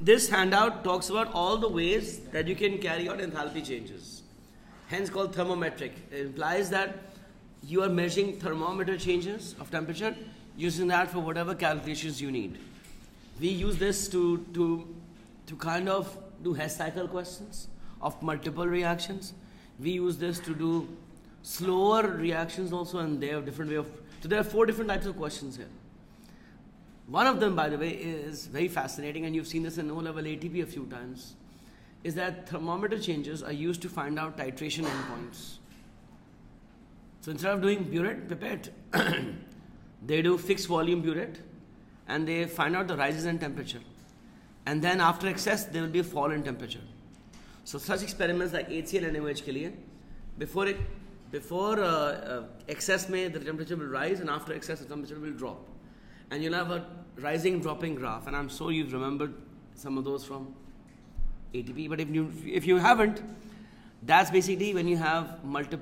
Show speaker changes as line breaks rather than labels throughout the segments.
this handout talks about all the ways that you can carry out enthalpy changes, hence called thermometric. It implies that you are measuring thermometer changes of temperature, using that for whatever calculations you need. We use this to kind of do Hess cycle questions of multiple reactions. We use this to do slower reactions also, and they have different way of. So there are 4 different types of questions here. One of them, by the way, is very fascinating, and you've seen this in O-level ATP a few times, is that thermometer changes are used to find out titration endpoints. So instead of doing burette, pipette, they do fixed volume burette, and they find out the rises in temperature. And then after excess, there will be a fall in temperature. So such experiments like HCl and NaOH ke liye, before excess the temperature will rise, and after excess the temperature will drop. And you'll have a rising dropping graph, and I'm sure you've remembered some of those from ATP, but if you haven't, that's basically when you have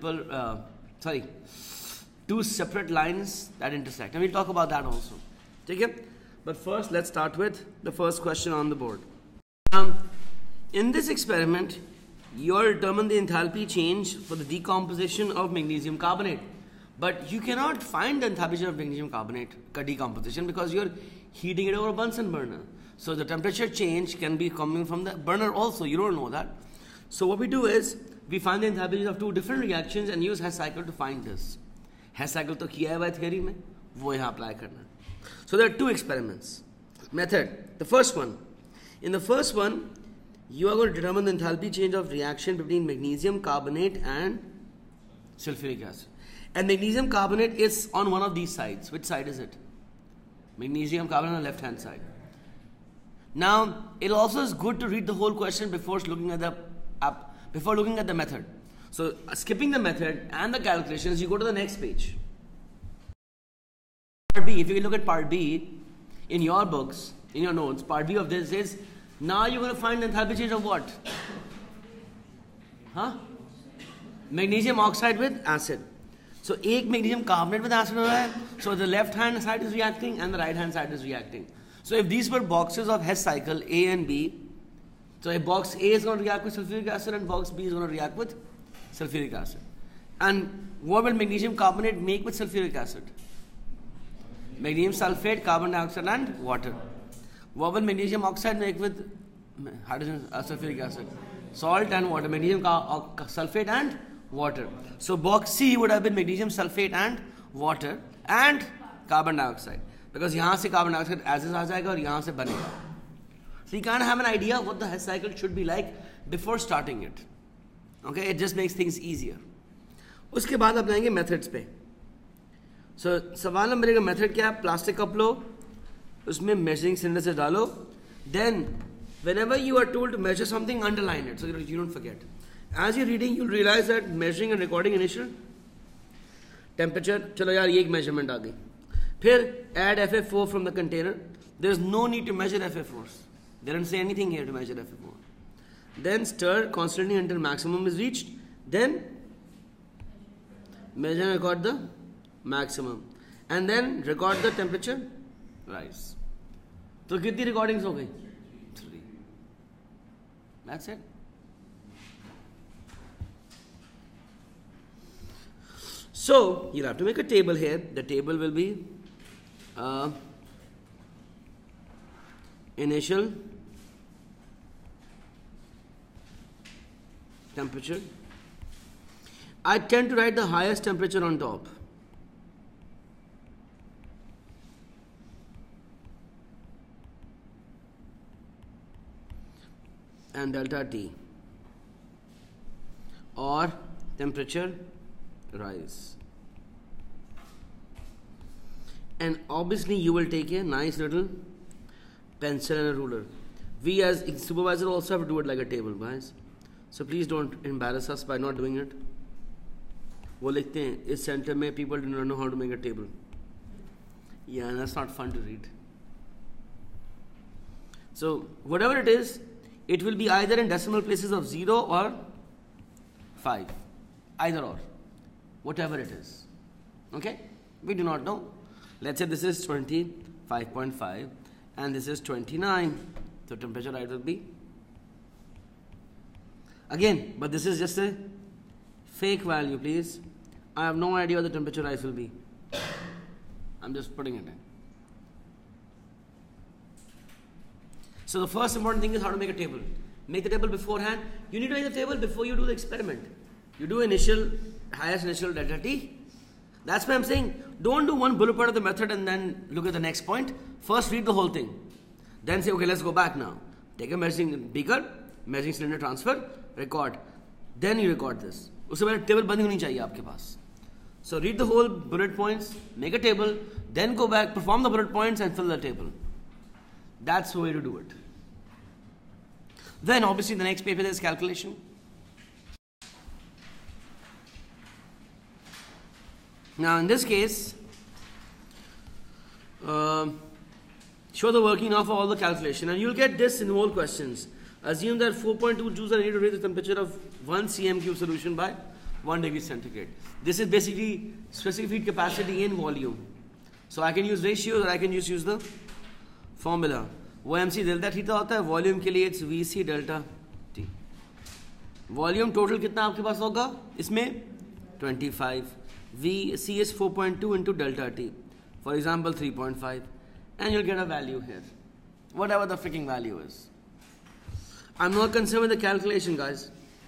two separate lines that intersect, and we'll talk about that also. Okay? But first, let's start with the first question on the board. In this experiment, you'll determine the enthalpy change for the decomposition of magnesium carbonate. But you cannot find the enthalpy of magnesium carbonate decomposition because you're heating it over a Bunsen burner. So the temperature change can be coming from the burner also. You don't know that. So what we do is, we find the enthalpy of 2 different reactions and use Hess cycle to find this. Hess cycle to kiya hai by theory mein, wo yahan apply karna. So there are 2 experiments. Method. The first one. In the first one, you are going to determine the enthalpy change of reaction between magnesium carbonate and sulfuric acid. And magnesium carbonate is on one of these sides. Which side is it? Magnesium carbonate on the left hand side. Now, it also is good to read the whole question before looking at the method. So, skipping the method and the calculations, you go to the next page. Part B, if you look at part B in your books, in your notes, part B of this is, now you're going to find the enthalpy change of what? Magnesium oxide with acid. So, एक magnesium carbonate with acid हो रहा है. So, the left hand side is reacting and the right hand side is reacting. So, if these were boxes of Hess cycle A and B, so if box A is going to react with sulfuric acid and box B is going to react with sulfuric acid. And what will magnesium carbonate make with sulfuric acid? Magnesium sulfate, carbon dioxide and water. What will magnesium oxide make with hydrogen sulfuric acid? Salt and water. Magnesium sulfate and water. So box C would have been magnesium sulfate and water and carbon dioxide. Because यहाँ से carbon dioxide as is आ जाएगा और यहाँ से बनेगा. So you can't have an idea what the Hess cycle should be like before starting it. Okay, it just makes things easier. उसके बाद आप जाएंगे methods पे. So सवाल नंबर 1 का method क्या है? Plastic cup लो, उसमें measuring cylinder से डालो. Then whenever you are told to measure something, underline it so you don't forget. As you're reading, you'll realize that measuring and recording initial temperature. चलो यार ये एक measurement आ गई. फिर add FF4 from the container. There's no need to measure FF4s. They don't say anything here to measure FF4. Then stir constantly until maximum is reached. Then measure and record the maximum. And then record the temperature rise. तो कितनी recordings हो गई? 3. That's it. So you'll have to make a table here. The table will be initial temperature. I tend to write the highest temperature on top. And delta T or temperature rise. And obviously you will take a nice little pencil and a ruler. We as supervisor also have to do it like a table, guys. So please don't embarrass us by not doing it. वो लिखते हैं इस center में people do not know how to make a table. Yeah, and that's not fun to read. So whatever it is, it will be either in decimal places of 0 or 5. Either or. Whatever it is. Okay? We do not know. Let's say this is 25.5 and this is 29. So temperature right will be, again, but this is just a fake value, please. I have no idea what the temperature rise will be. I'm just putting it in. So the first important thing is how to make a table. Make the table beforehand. You need to make the table before you do the experiment. You do highest initial delta T. That's why I'm saying, don't do one bullet point of the method and then look at the next point. First read the whole thing. Then say, okay, let's go back now. Take a measuring beaker, measuring cylinder transfer, record. Then you record this. उससे पहले table बंदी होनी चाहिए आपके पास. So read the whole bullet points, make a table, then go back, perform the bullet points and fill the table. That's the way to do it. Then obviously the next paper is calculation. Now in this case, show the working of all the calculation and you'll get this in all questions. Assume that 4.2 joules are needed to raise the temperature of 1 cm cube solution by 1 degree centigrade. This is basically specific heat capacity in volume. So I can use ratios or I can just use the formula. वो mc delta theta होता है, volume के लिए it's vc delta t. Volume total कितना आपके पास होगा इसमें 25. vc is 4.2 into delta t, for example 3.5, and you'll get a value here, whatever the freaking value is. I'm not concerned with the calculation, guys.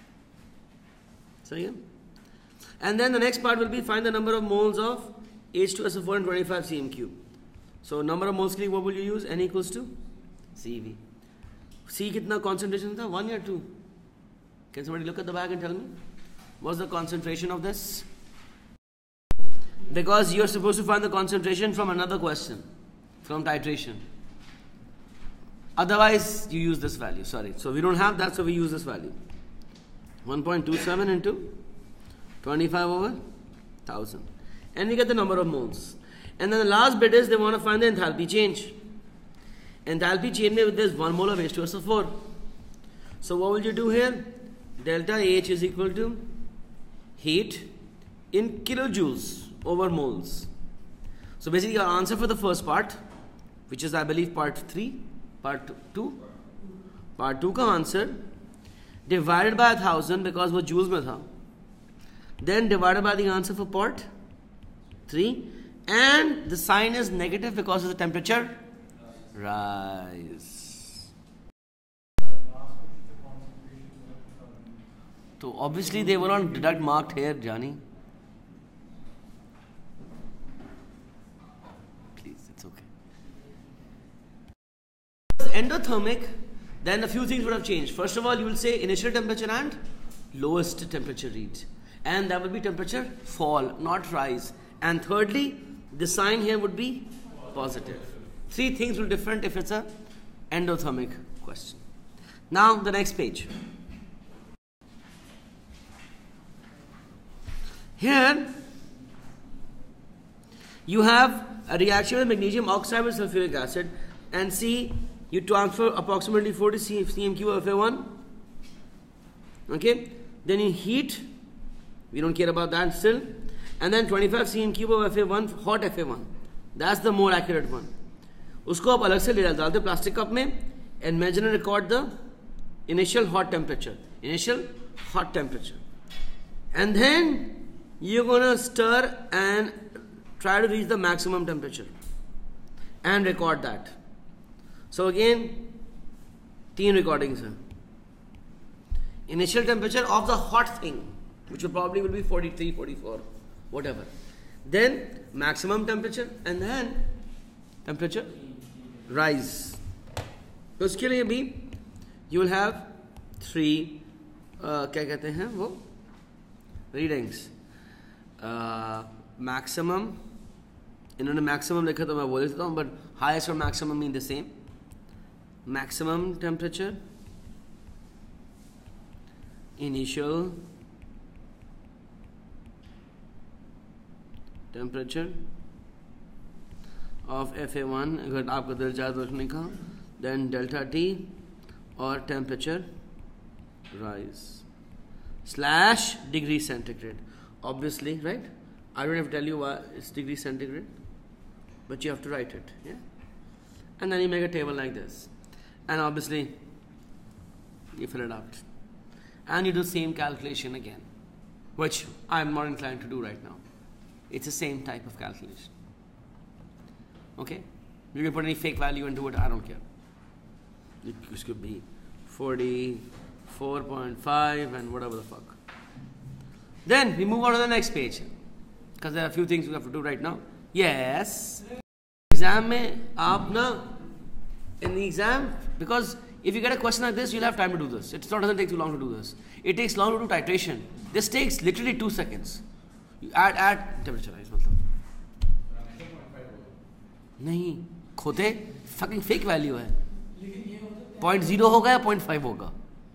So yeah, and then the next part will be find the number of moles of H2SO4 and 25 cm cube. So number of moles के लिए what will you use? N equals to CV. C कितना concentration था? 1 or 2? Can somebody look at the bag and tell me? What's the concentration of this? Because you're supposed to find the concentration from another question, from titration. Otherwise, you use this value. Sorry. So we don't have that, so we use this value. 1.27 into 25 over 1000. And we get the number of moles. And then the last bit is they want to find the enthalpy change. Enthalpy change with this 1 mole of H2SO4. So what will you do here? Delta H is equal to heat in kilojoules over moles. So basically our answer for the first part, which is I believe part 2 का answer divided by 1000 because वो joules में था, then divided by the answer for part 3, and the sign is negative because of the temperature rise. So obviously they were not deduct marked here, Johnny. Please, it's okay. Endothermic, then a few things would have changed. First of all, you will say initial temperature and lowest temperature read, and that will be temperature fall, not rise. And thirdly, the sign here would be positive. 3 things will be different if it's a endothermic question. Now the next page. Here you have a reaction with magnesium oxide with sulfuric acid, and see you transfer approximately 40 cm cube of Fa1. Okay, then you heat, we don't care about that still, and then 25 cm cube of Fa1, hot Fa1. That's the more accurate one. उसको आप अलग से ले डालते plastic cup में, and measure and record the initial hot temperature. And then you're gonna stir and try to reach the maximum temperature and record that. So again, 3 recordings हैं. Initial temperature of the hot thing, which probably will be 43, 44, whatever. Then maximum temperature, and then temperature rise. तो उसके लिए भी you will have 3 क्या कहते हैं वो readings. Maximum, इन्होंने maximum लिखा तो मैं बोल देता हूँ, but highest और maximum mean the same. Maximum temperature, initial temperature of Fa1, अगर आपका दिल चाहे तो रखने का, then delta T और temperature rise slash degree centigrade. Obviously, right? I don't have to tell you why it's degree centigrade, but you have to write it, yeah? And then you make a table like this. and obviously you fill it out. And you do the same calculation again, which I'm not inclined to do right now. It's the same type of calculation. Okay? You can put any fake value and do it, I don't care. This could be 44.5 and whatever the fuck. Then we move on to the next page, because there are a few things we have to do right now. Yes. Exam mein aap na, in the exam, because if you get a question like this, you'll have time to do this. It doesn't take too long to do this. It takes long to do titration. This takes literally 2 seconds. You add temperature rise, matlab. नहीं खोते fucking fake value है 0.0 होगा या 0.5 होगा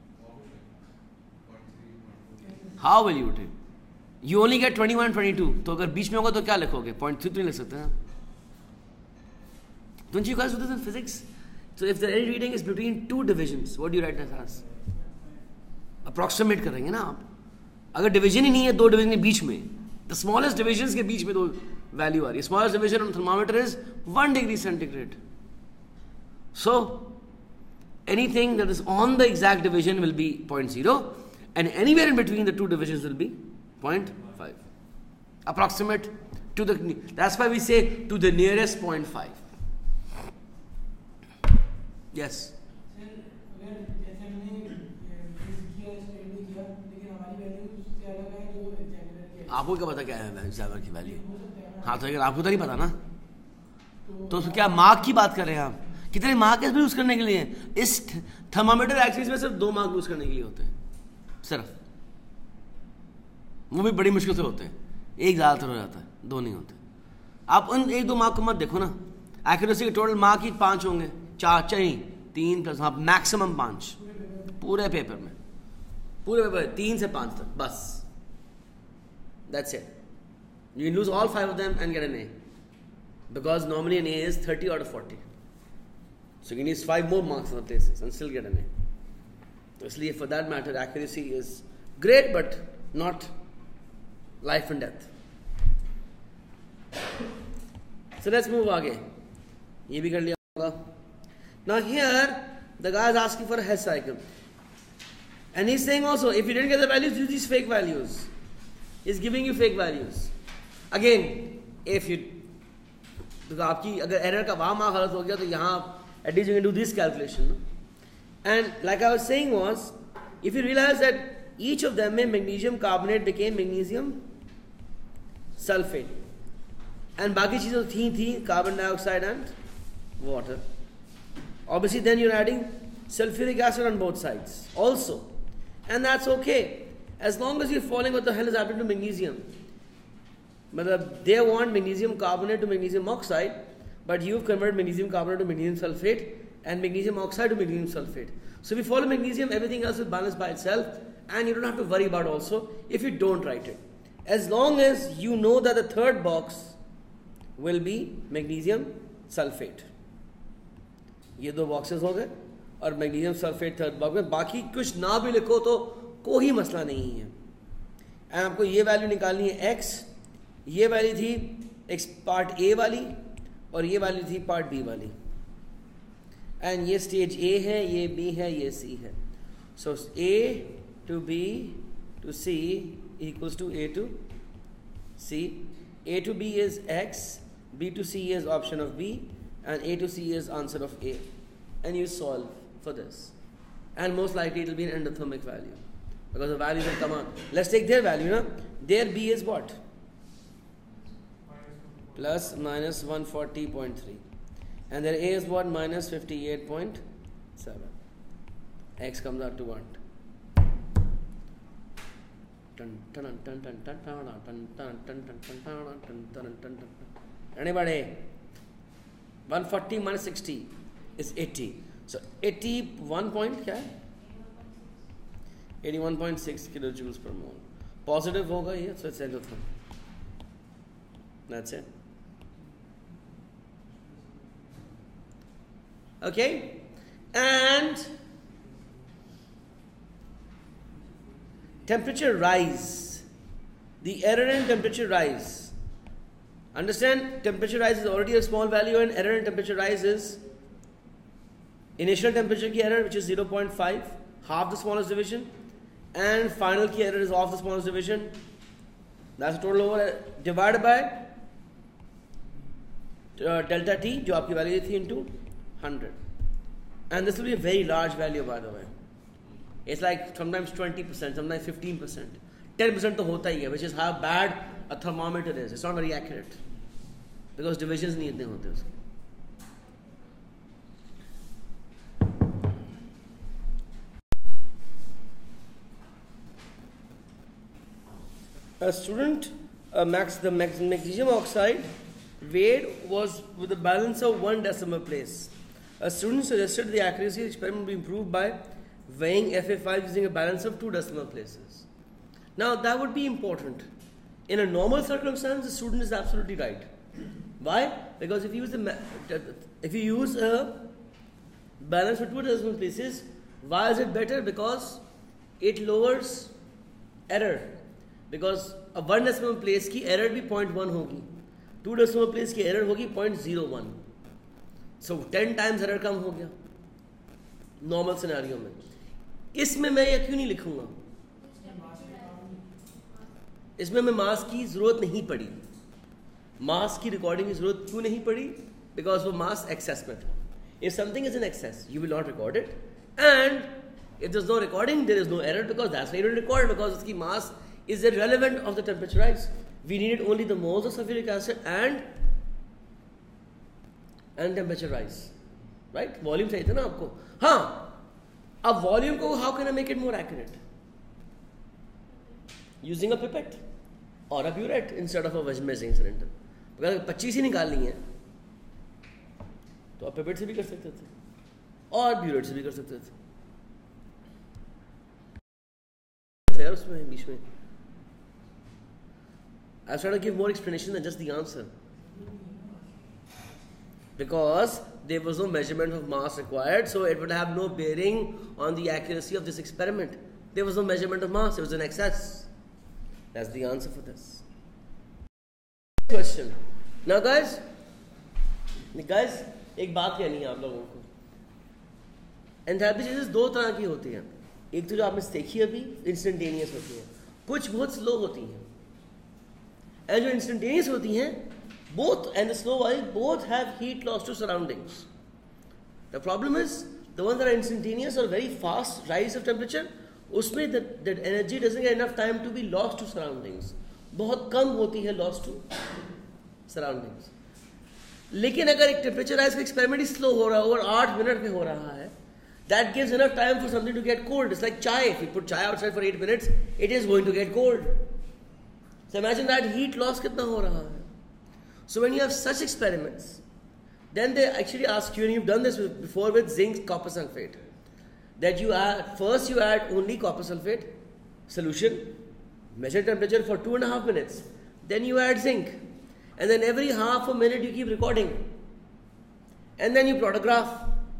how will you do it? You only get 21 22 तो अगर बीच में होगा तो क्या लिखोगे 0.3 तो नहीं लिख सकते हैं don't you guys do this in physics? So if the error reading is between two divisions, what do you write as? Approximate करेंगे ना आप अगर division ही नहीं है दो division के बीच में the smallest divisions के बीच में दो value आ रही है smallest division on thermometer is 1 degree centigrade. So anything that is on the exact division will be 0.0 and anywhere in between the two divisions will be 0.5. Approximate to the, that's why we say to the nearest 0.5. Yes. आपको क्या पता क्या है examiner की value हाँ तो अगर आपको तो नहीं पता ना तो क्या मार्क की बात कर रहे हैं आप कितने मार्क यूज करने के लिए इस थर्मामीटर एक्सिस में सिर्फ 2 मार्क यूज करने के लिए होते हैं सिर्फ वो भी बड़ी मुश्किल से होते हैं एक ज़्यादातर हो जाता है 2 नहीं होते आप उन 1-2 मार्क को मत देखो ना एक्यूरेसी के टोटल मार्क ही 5 होंगे 4 चाहिए 3 प्लस हाँ मैक्सिमम 5 पूरे पेपर में 3 से 5 तक बस that's it you can lose all 5 of them and get an A because normally an A is 30 out of 40 so you can use 5 more marks in the places and still get an A so इसलिए for that matter accuracy is great but not life and death so let's move आगे ये भी कर लिया होगा now here the guy is asking for a Hess cycle and he's saying also if you didn't get the values use these fake values he's giving you fake values again if you तो आपकी अगर error का वहाँ mark गलत हो गया तो यहाँ at least you can do this calculation no? and like I was saying was if you realize that each of them में magnesium carbonate became magnesium sulfate and बाकी चीज़ें थी carbon dioxide and water obviously then you're adding sulfuric acid on both sides also and that's okay as long as you're following what the hell is happening to magnesium. They want magnesium carbonate to magnesium oxide, but you've converted magnesium carbonate to magnesium sulfate and magnesium oxide to magnesium sulfate. So if you follow magnesium, everything else will balance by itself and you don't have to worry about also if you don't write it. As long as you know that the third box will be magnesium sulfate. ये 2 boxes हो गए और magnesium sulfate third box में बाकी कुछ ना भी लिखो तो कोई मसला नहीं है एंड आपको ये वैल्यू निकालनी है x ये वैल्यू थी x पार्ट A वाली और ये वैल्यू थी पार्ट B वाली एंड ये स्टेज A है ये B है ये C है सो A to B to C equals to A to C A to B is x B to C is option of B and A to C is answer of A and you solve for this and most likely it will be an endothermic value because the values will come out. Let's take their value, na? Their B is what? Plus minus 140.3. And their A is what? Minus 58.7. X comes out to what? Anybody? 140 minus 60 is 80. So 81 point क्या है? 81.6 kilojoules per mole. Positive होगा ये, so it's endothermic. That's it. Okay? And temperature rise. The error in temperature rise. Understand? Temperature rise is already a small value and error in temperature rise is initial temperature की error which is 0.5, half the smallest division, and final की error is half the smallest division. That's the total over divided by delta t जो आपकी value थी into 100, and this will be a very large value by the way. It's like sometimes 20%, sometimes 15%, 10% तो होता ही है, which is how bad a thermometer is. It's not very accurate because divisions नहीं इतने होते उसके. A student, the magnesium oxide weighed was with a balance of 1 decimal place. A student suggested the accuracy of the experiment be improved by weighing Fa5 using a balance of 2 decimal places. Now that would be important. In a normal circumstance, the student is absolutely right. Why? Because if you use a balance of 2 decimal places, why is it better? Because it lowers error. Because a 1 decimal place की error भी 0.1 होगी, 2 decimal place की error होगी 0.01. So 10 times error कम हो गया normal scenario में. इसमें मैं ये क्यों नहीं लिखूंगा? इसमें मैं मास की जरूरत नहीं पड़ी. मास की रिकॉर्डिंग की जरूरत क्यों नहीं पड़ी? Because वो मास excess में था. If something is in excess, you will not record it, and if there is no recording, there is no error because that's why you don't record, because उसकी mass is irrelevant of the temperature rise. We needed only the moles of sulfuric acid and temperature rise, right? Volume चाहिए था ना आपको. हाँ, अब volume को how can I make it more accurate? Using a pipette or a burette instead of a measuring cylinder. अगर 25 ही निकालनी है तो आप pipette से भी कर सकते थे और burette से भी कर सकते थे. उसमें बीच में I was trying to give more explanation than just the answer. Because there was no measurement of mass required, so it would have no bearing on the accuracy of this experiment. There was no measurement of mass, it was an excess. That's the answer for this. Question. Now guys, एक बात कहनी है आप लोगों को. Enthalpy changes दो तरह की होती हैं. एक तो जो आपने देखी अभी इंस्टेंटेनियस होती है, कुछ बहुत स्लो होती हैं. And जो instantaneous होती हैं, both and the slow oil both have heat loss to surroundings. The problem is the ones that are instantaneous or very fast rise of temperature, उसमें that energy doesn't get enough time to be lost to surroundings. बहुत कम होती है loss to surroundings. लेकिन अगर एक temperature rise का experiment ही slow हो रहा है, over 8 मिनट में हो रहा है, that gives enough time for something to get cold. It's like chai. If you put chai outside for 8 minutes, it is going to get cold. So imagine that heat loss कितना हो रहा है. So when you have such experiments, then they actually ask you, and you've done this before with zinc copper sulfate, that you add, first you add only copper sulfate solution, measure temperature for 2.5 minutes, then you add zinc, and then every half a minute you keep recording, and then you plot a graph,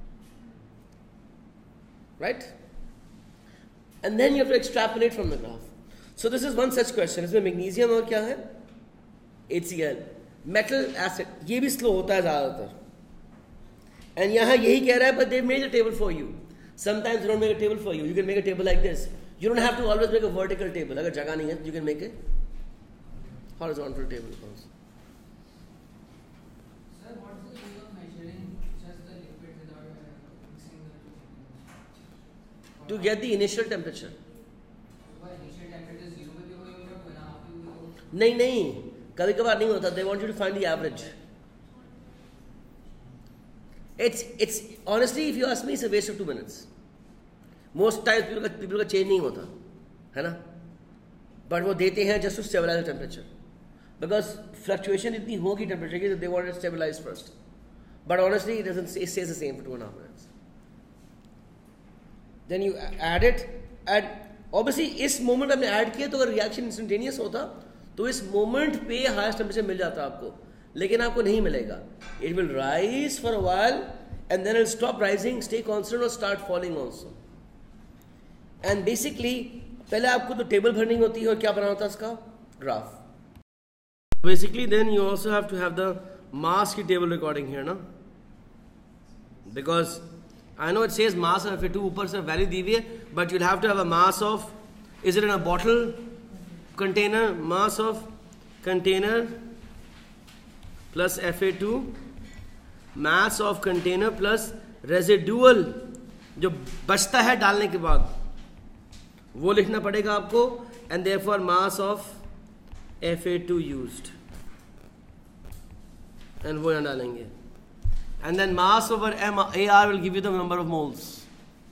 right? And then you have to extrapolate from the graph. So this is one such question. इसमें magnesium और क्या है? HCl, metal acid. ये भी slow होता है ज़्यादातर. And यहाँ यही कह रहा है, but they made a table for you. Sometimes they don't make a table for you. You can make a table like this. You don't have to always make a vertical table. अगर जगह नहीं है, you can make a horizontal table also.
Sir, what is the use of measuring just the liquid without mixing the two?
To get the initial temperature. नहीं कभी कभार नहीं होता. They want you to find the average. It's honestly, if you ask me, it's a waste of 2 minutes. Most times people का change नहीं होता है ना, but वो देते हैं just to stabilize the temperature, because fluctuation इतनी होगी temperature की, that they want it stabilized first. But honestly, it stays the same for 2.5 minutes. Then you add it, and obviously इस moment आपने add किया, तो अगर reaction instantaneous होता तो इस moment पे highest temperature मिल जाता आपको, लेकिन आपको नहीं मिलेगा. It will rise for a while and then it will stop rising, stay constant or start falling also. And basically पहले आपको तो टेबल भरनी होती है और क्या बनाना होता है इसका graph. Basically then you also have to have the mass की table recording here, ना, because I know it says mass of Fa2 ऊपर से value दी हुई है, but you'll have to have a mass of, is it in a bottle, container, mass of container plus Fa2, mass of container plus residual जो बचता है डालने के बाद वो लिखना पड़ेगा आपको, and therefore mass of Fa2 used, and वो यहाँ डालेंगे, and then mass over AR will give you the number of moles.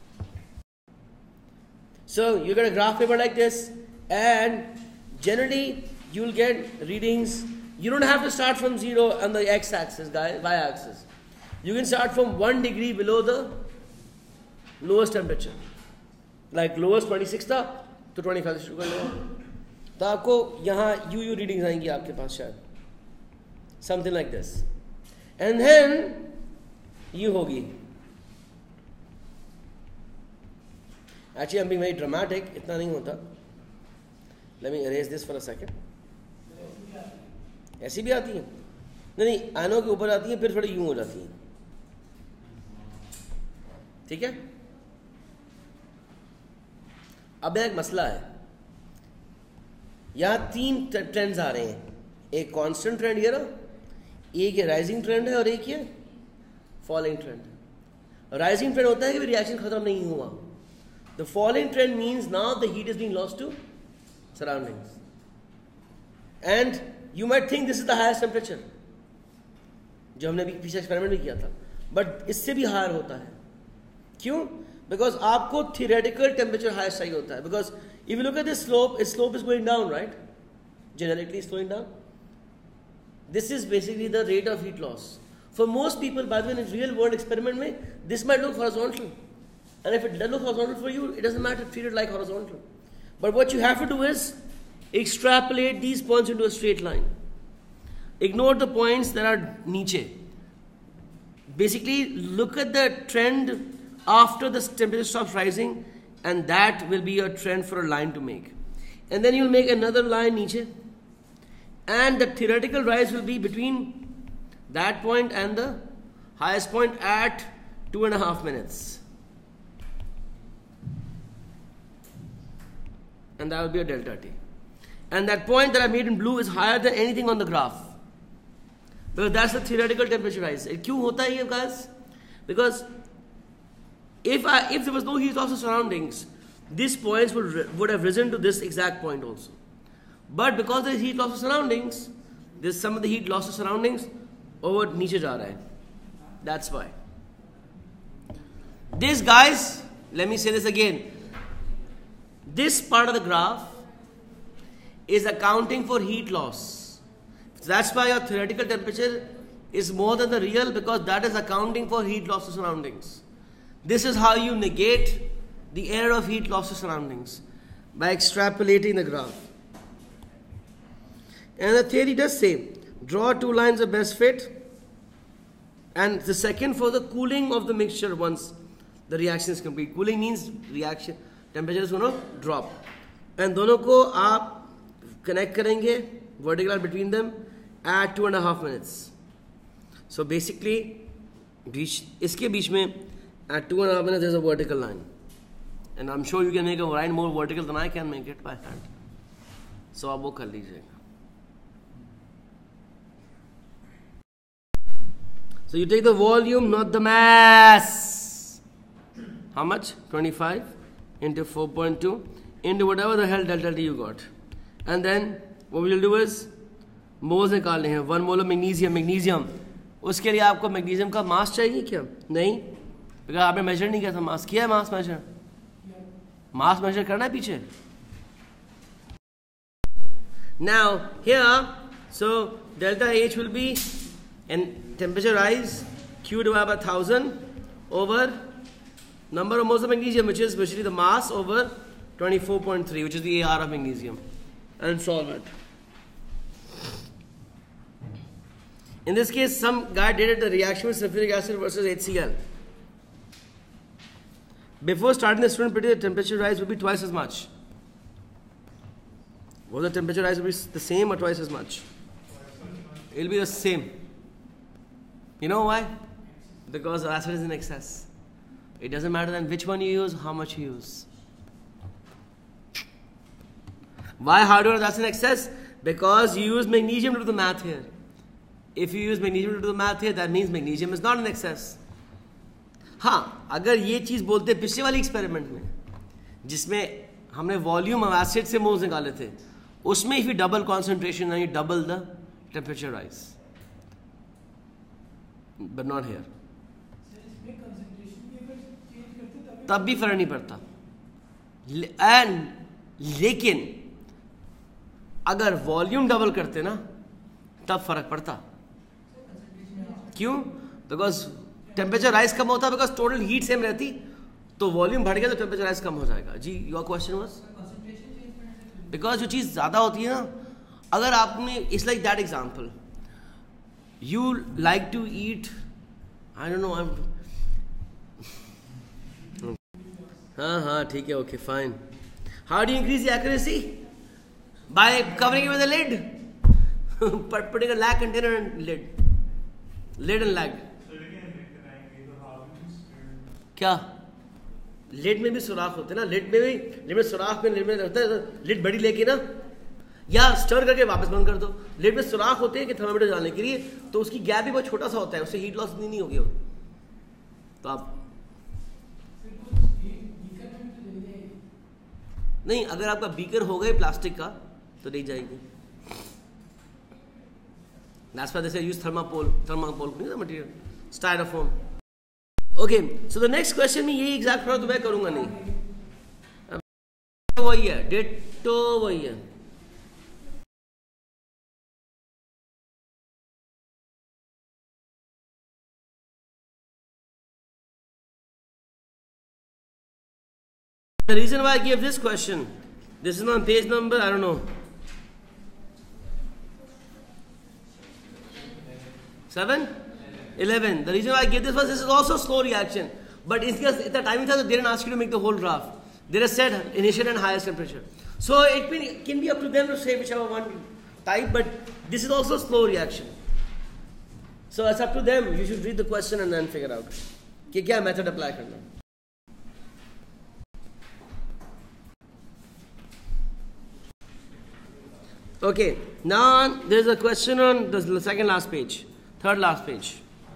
So you get a graph paper like this, and generally you'll get readings. You don't have to start from 0 on the x-axis, guys, y-axis. You can start from 1 degree below the lowest temperature. Like lowest 26 था, तो 25 शुरू कर लो. तो आपको यहाँ UU readings आएंगी आपके पास शायद. Something like this. And then U होगी. Actually, I'm being very dramatic. इतना नहीं होता. Let me erase this for a second. ऐसी भी आती है? नहीं, आयनों के ऊपर आती है, फिर थोड़ी यूं हो जाती है. ठीक है? अब एक मसला है. यहाँ 3 ट्रेंड्स आ रहे हैं. एक कांस्टेंट ट्रेंड ये रहा, एक ये राइजिंग ट्रेंड है और एक ये फॉलिंग ट्रेंड. राइजिंग ट्रेंड होता है कि रिएक्शन खत्म नहीं हुआ. The falling trend means now the heat is being lost to surroundings, and you might think this is the highest temperature, जो हमने अभी पीछे एक्सपेरिमेंट भी किया था, बट इससे भी हायर होता है. क्यों? बिकॉज आपको थियोरेटिकल टेम्परेचर हाईएस्ट चाहिए होता है. Because if you look at this slope is going down, right? Generically slowing down. This is basically the rate of heat loss. For most people, by the way, in real world experiment mein, this might look horizontal. And if it doesn't look horizontal for you, it doesn't matter, treat it like horizontal. But what you have to do is extrapolate these points into a straight line. Ignore the points that are niche. Basically, look at the trend after the temperature stops rising, and that will be a trend for a line to make. And then you'll make another line niche. And the theoretical rise will be between that point and the highest point at 2.5 minutes. And that will be a delta T. And that point that I made in blue is higher than anything on the graph. Because that's the theoretical temperature rise. क्यों होता है ये guys? Because if there was no heat loss of surroundings, these points would have risen to this exact point also. But because there is heat loss of surroundings, there's some of the heat loss of surroundings over नीचे जा रहा है. That's why. This, guys, let me say this again. This part of the graph is accounting for heat loss. That's why your theoretical temperature is more than the real, because that is accounting for heat loss of surroundings. This is how you negate the error of heat loss of surroundings, by extrapolating the graph. And the theory does say, draw 2 lines of best fit, and the second for the cooling of the mixture once the reaction is complete. Cooling means reaction temperature is going to drop, and दोनों को आप connect करेंगे vertical line between them at 2.5 minutes. So basically, इसके बीच में at 2.5 minutes there is a vertical line. And I'm sure you can make a line more vertical than I can make it by hand. So आप वो कर लीजिएगा. So you take the volume, not the mass. How much? 25 into 4.2 into whatever the hell delta T you got. And then what we'll do is moles निकालने हैं. 1 mole of magnesium. उसके लिए आपको magnesium का mass चाहिए क्या? नहीं. because आपने measure नहीं किया था mass. किया है mass measure? Mass measure करना है पीछे. Now here, so delta H will be and temperature rise Q divided by 1000 over number of moles of magnesium, which is basically the mass over 24.3, which is the AR of magnesium, and solve it. In this case, some guy did the reaction with sulfuric acid versus HCl. Before starting the student pretty, the temperature rise will be twice as much. Will the temperature rise will be the same or twice as much? It will be the same. You know why? Because the acid is in excess. It doesn't matter then which one you use, how much you use. Why hardware that's an excess? Because you use magnesium to do the math here. If you use magnesium to do the math here, that means magnesium is not an excess. हाँ, अगर ये चीज़ बोलते पिछले वाली experiment में जिसमें हमने volume of acid से मोल्स निकाले थे, उसमें if you double concentration and you double the temperature rise, but not here. तब भी फर्क नहीं पड़ता. लेकिन अगर वॉल्यूम डबल करते ना तब फर्क पड़ता. क्यों? बिकॉज टेम्परेचर राइज कम होता, बिकॉज टोटल हीट सेम रहती, तो वॉल्यूम बढ़ गया तो टेम्परेचर राइज कम हो जाएगा. जी, योर क्वेश्चन वाज बिकॉज जो चीज़ ज़्यादा होती है ना, अगर आपने it's like that example, you like to eat, I don't know, हाँ ठीक है, okay fine. How do increase the accuracy? By covering it with a lid, putting a lag container and lid and lag. क्या lid में भी सुराख होते हैं ना, लिड में सुराख में लिड में रहता है, लिड बड़ी लेके ना या स्टर करके वापस बंद कर दो. लिड में सुराख होते हैं कि थर्मामीटर डालने के लिए, तो उसकी गैप भी बहुत छोटा सा होता है, उससे हीट लॉस नहीं होगी. तो आप नहीं, अगर आपका बीकर हो गए प्लास्टिक का तो नहीं जाएगी. That's why they say use thermopole नहीं था material, styrofoam. Okay, so the next question में यही exact प्रॉब्लम तो मैं करूँगा नहीं. वही है, डिट्टो वही है. The reason why I gave this question, this is on page number, I don't know, 7? 11. The reason why I gave this was this is also slow reaction. But in the timing they didn't ask you to make the whole graph. They just said initial and highest temperature. So it can be up to them to say whichever one type, but this is also slow reaction. So it's up to them. You should read the question and then figure out कि क्या method apply करना. Okay, now there's a question on the second last page. Third last page.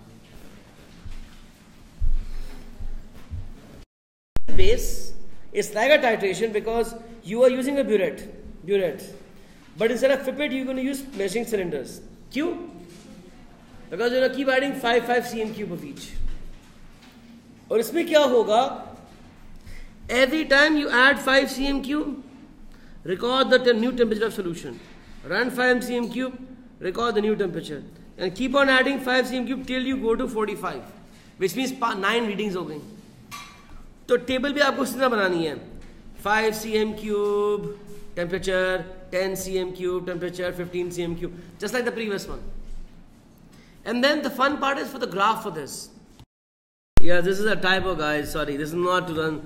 Base is like a titration because you are using a burette. But instead of pipette, you're going to use measuring cylinders. Q? Because you're going to keep adding 5 cm cube of each. और इसमें क्या होगा? Every time you add 5 cm cube, record the new temperature of solution. Run 5 cm cube, record the new temperature. And keep on adding 5 cm cube till you go to 45, which means 9 readings हो गई. तो table भी आपको इस तरह बनानी है. 5 cm cube temperature, 10 cm cube temperature, 15 cm cube, just like the previous one. And then the fun part is for the graph for this. Yeah, this is a typo, guys. Sorry, this is not to run.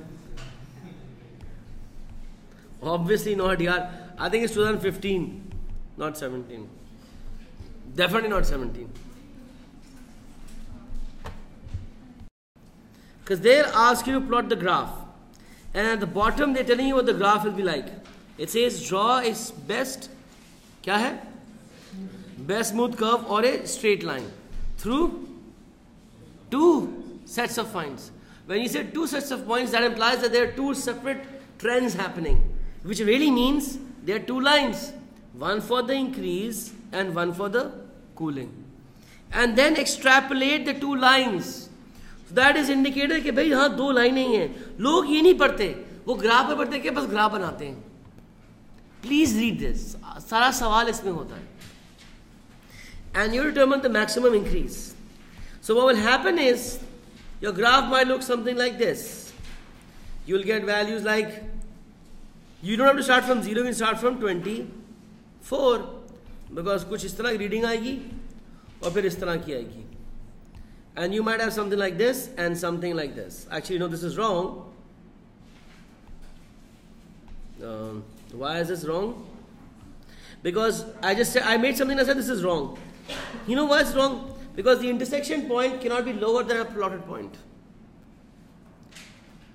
Obviously not here. I think it's 2015, not 17. Definitely not 17. Because they'll ask you to plot the graph. And at the bottom, they're telling you what the graph will be like. It says draw a best, क्या है? Best smooth curve or a straight line through 2 sets of points. When you say 2 sets of points, that implies that there are 2 separate trends happening, which really means there are 2 lines, one for the increase and one for the cooling. And then extrapolate the 2 lines. So that is indicator कि भाई हाँ 2 लाइनें ही हैं. लोग ये नहीं पढ़ते, वो ग्राफ पे पढ़ते कि बस ग्राफ बनाते हैं. Please read this. सारा सवाल इसमें होता है. And you determine the maximum increase. So what will happen is your graph might look something like this. You will get values like, you don't have to start from 0, you can start from 24, because कुछ इस तरह की reading आएगी और फिर इस तरह की आएगी. And you might have something like this and something like this. Actually, no, this is wrong. Why is this wrong? Because I made something that said this is wrong. You know why it's wrong? Because the intersection point cannot be lower than a plotted point.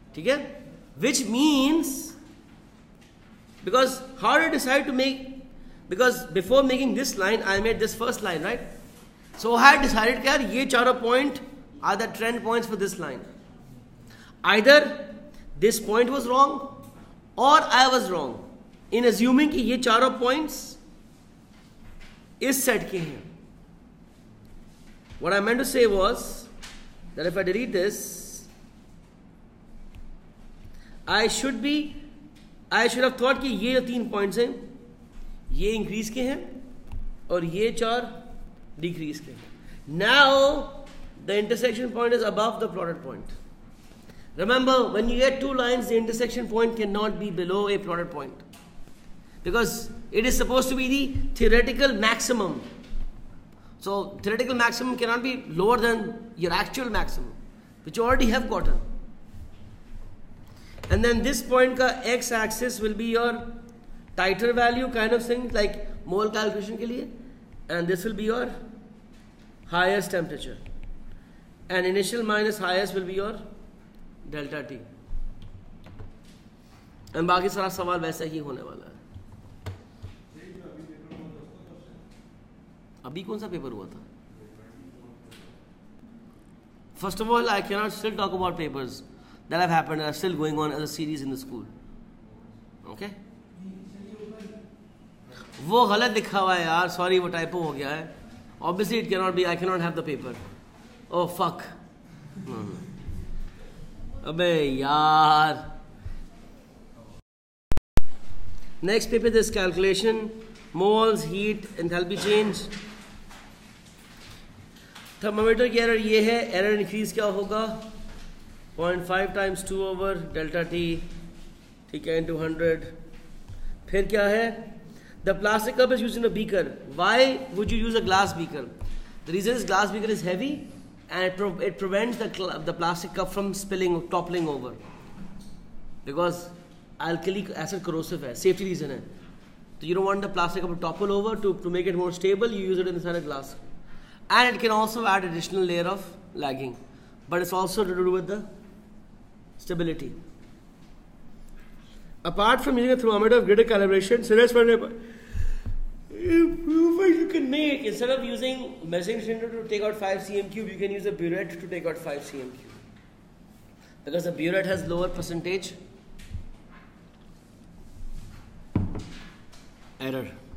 ठीक है? Which means, because how did I decide to make, because before making this line I made this first line, right? So I had decided कि यार ये चारों point are the trend points for this line. Either this point was wrong or I was wrong in assuming कि ये चारों points इस set के हैं. What I meant to say was that if I delete this, I should have thought कि ये जो 3 points हैं ये increase के हैं और ये 4 decrease के हैं. Now the intersection point is above the plotted point. Remember, when you get two lines, the intersection point cannot be below a plotted point, because it is supposed to be the theoretical maximum. So theoretical maximum cannot be lower than your actual maximum, which you already have gotten. And then this point ka x-axis will be your titer value kind of thing, like mole calculation ke liye, and this will be your highest temperature, and initial minus highest will be your delta T. And बाकी सारा सवाल वैसा ही होने वाला है. अभी कौन सा पेपर हुआ था? First of all, I cannot still talk about papers that have happened and are still going on as a series in the school. Okay? वो गलत लिखा हुआ है यार, sorry वो typo हो गया है. Obviously it cannot be, I cannot have the paper. Oh fuck. अबे यार. Next paper, this calculation, moles, heat, enthalpy change. Thermometer की एरर ये है, एरर इंक्रीज क्या होगा? 0.5 times 2 over delta T, ठीक है, into 100. फिर क्या है? The plastic cup is used in a beaker. Why would you use a glass beaker? The reason is glass beaker is heavy and it prevents the plastic cup from spilling or toppling over. Because alkali acid corrosive है, safety reason है. So you don't want the plastic cup to topple over. To make it more stable, you use it inside a glass. And it can also add additional layer of lagging. But it's also to do with the stability. Apart from using a thermometer of greater calibration, improvement you can make. Instead of using measuring cylinder to take out 5 cm cube, you can use a burette to take out 5 cm cube. Because the burette has lower percentage error.